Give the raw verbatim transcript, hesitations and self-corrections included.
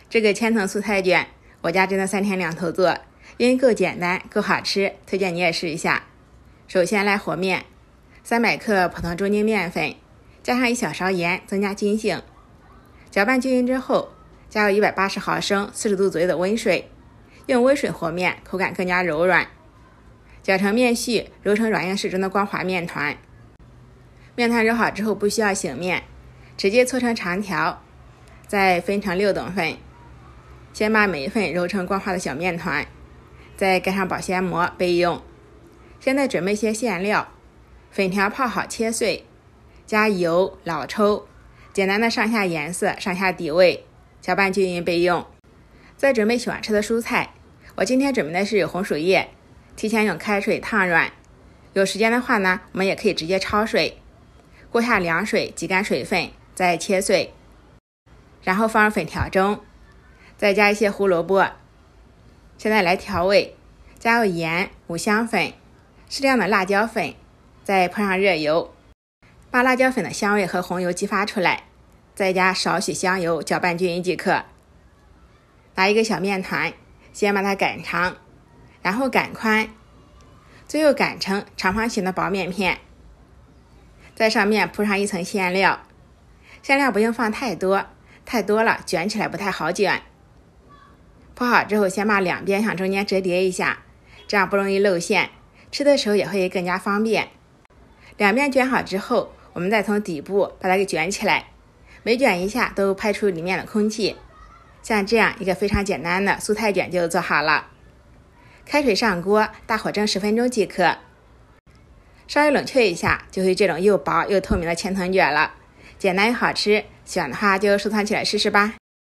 这个千层素菜卷，我家真的三天两头做，因为够简单够好吃，推荐你也试一下。首先来和面，三百克普通中筋面粉，加上一小勺盐，增加筋性。搅拌均匀之后，加入一百八十毫升四十度左右的温水，用温水和面，口感更加柔软。搅成面絮，揉成软硬适中的光滑面团。面团揉好之后不需要醒面，直接搓成长条，再分成六等份。先把每一份揉成光滑的小面团，再盖上保鲜膜备用。现在准备些馅料，粉条泡好切碎，加油、老抽，简单的上下颜色，上下底味，搅拌均匀备用。再准备喜欢吃的蔬菜，我今天准备的是红薯叶，提前用开水烫软。有时间的话呢，我们也可以直接焯水，锅下凉水挤干水分，再切碎，然后放入粉条中，再加一些胡萝卜。现在来调味，加入盐、五香粉、适量的辣椒粉，再泼上热油，把辣椒粉的香味和红油激发出来，再加少许香油，搅拌均匀即可。拿一个小面团，先把它擀长，然后擀宽，最后擀成长方形的薄面片，在上面铺上一层馅料，馅料不用放太多，太多了卷起来不太好卷。铺好之后，先把两边向中间折叠一下，这样不容易露馅，吃的时候也会更加方便。两边卷好之后，我们再从底部把它给卷起来，每卷一下都拍出里面的空气。像这样一个非常简单的素菜卷就做好了。开水上锅，大火蒸十分钟即可。稍微冷却一下，就会这种又薄又透明的千层卷了，简单又好吃。喜欢的话就收藏起来试试吧。